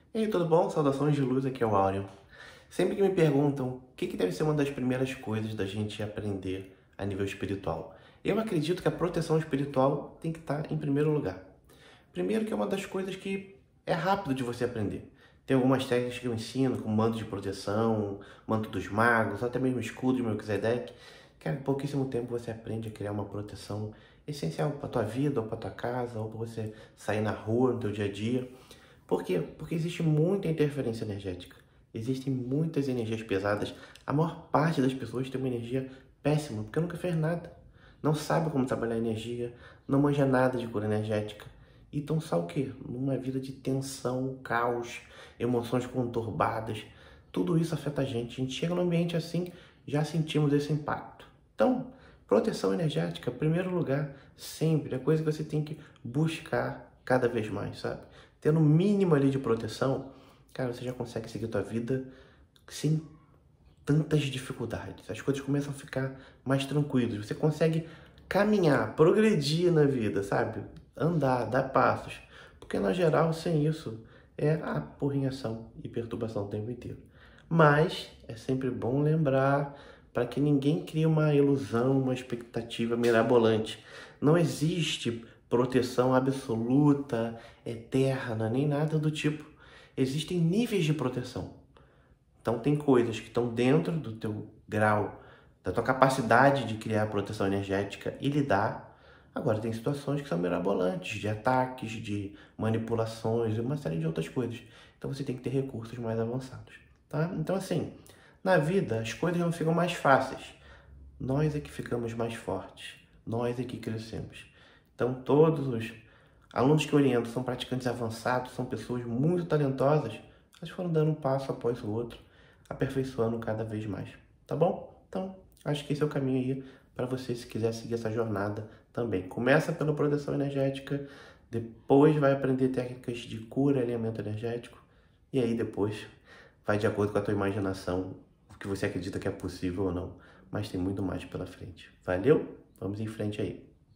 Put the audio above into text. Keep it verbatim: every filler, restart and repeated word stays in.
E aí, tudo bom? Saudações de luz, aqui é o Áureo. Sempre que me perguntam o que, que deve ser uma das primeiras coisas da gente aprender a nível espiritual, eu acredito que a proteção espiritual tem que estar em primeiro lugar. Primeiro que é uma das coisas que é rápido de você aprender. Tem algumas técnicas que eu ensino, como manto de proteção, manto dos magos, até mesmo escudo de Melquisedeque. Cara, em pouquíssimo tempo você aprende a criar uma proteção essencial para tua vida, ou para tua casa, ou para você sair na rua, no teu dia a dia. Por quê? Porque existe muita interferência energética. Existem muitas energias pesadas. A maior parte das pessoas tem uma energia péssima, porque nunca fez nada. Não sabe como trabalhar energia, não manja nada de cura energética. E estão só o quê? Numa vida de tensão, caos, emoções conturbadas. Tudo isso afeta a gente. A gente chega num ambiente assim, já sentimos esse impacto. Então, proteção energética, em primeiro lugar, sempre. É a coisa que você tem que buscar cada vez mais, sabe? Tendo o mínimo ali de proteção, cara, você já consegue seguir tua vida sem tantas dificuldades. As coisas começam a ficar mais tranquilas. Você consegue caminhar, progredir na vida, sabe? Andar, dar passos. Porque, na geral, sem isso, é a porrinhação e perturbação o tempo inteiro. Mas é sempre bom lembrar para que ninguém crie uma ilusão, uma expectativa mirabolante. Não existe proteção absoluta, eterna, nem nada do tipo. Existem níveis de proteção. Então tem coisas que estão dentro do teu grau, da tua capacidade de criar proteção energética e lidar. Agora tem situações que são mirabolantes, de ataques, de manipulações e uma série de outras coisas. Então você tem que ter recursos mais avançados, tá? Então assim, na vida as coisas não ficam mais fáceis. Nós é que ficamos mais fortes. Nós é que crescemos. Então todos os alunos que orientam são praticantes avançados, são pessoas muito talentosas. Elas foram dando um passo após o outro, aperfeiçoando cada vez mais, tá bom? Então, acho que esse é o caminho aí para você se quiser seguir essa jornada também. Começa pela proteção energética, depois vai aprender técnicas de cura e alinhamento energético, e aí depois vai de acordo com a tua imaginação, o que você acredita que é possível ou não, mas tem muito mais pela frente. Valeu? Vamos em frente aí.